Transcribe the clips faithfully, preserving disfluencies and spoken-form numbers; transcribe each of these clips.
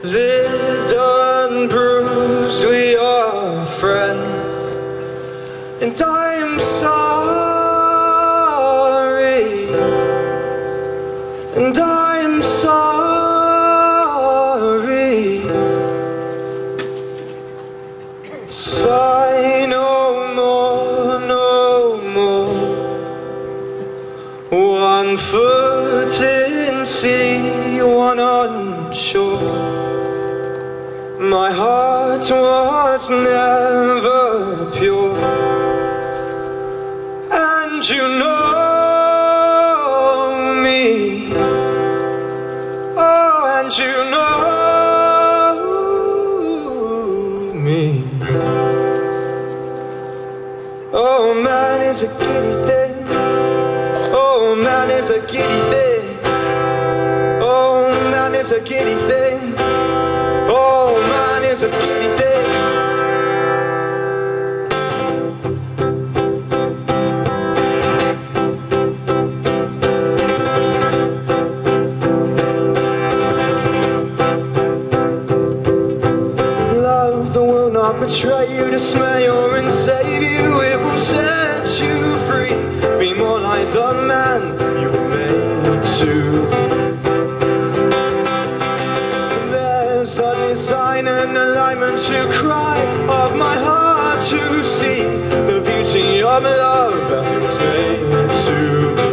lived unbruised, we are friends, and I am sorry, and I am sorry. Sigh no more, no more. One foot in sea, one on shore. My heart was never pure, and you know me. Oh, and you know me. Oh, man is a giddy thing. Oh, man is a giddy thing. Oh, man is a giddy thing. Oh, man is a giddy thing. Love that will not betray you, dismay or save you. It will set you free. Be more like the man you were made to be. There's a design and alignment to cry of my heart to see the beauty of love as it was made to be.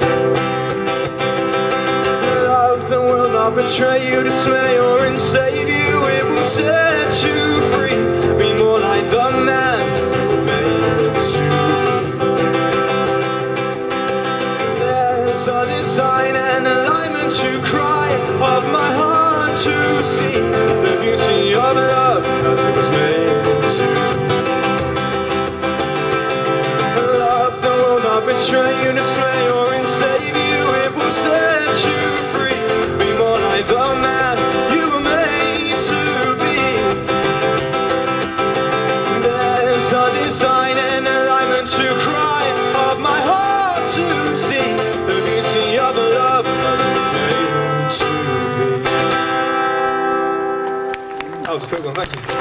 Love that will not betray you, dismay or enslave you. It will set you free. Be more like the man you were made to be. There's a design and alignment to cry of my heart to see the beauty of love as it was made to be. Love that will not betray you, dismay or enslave you. It will set you free. Be more like the man you were made to be. There's a design and alignment to cry of my heart to see the beauty of love as it was made to be. That was a quick one, thank you.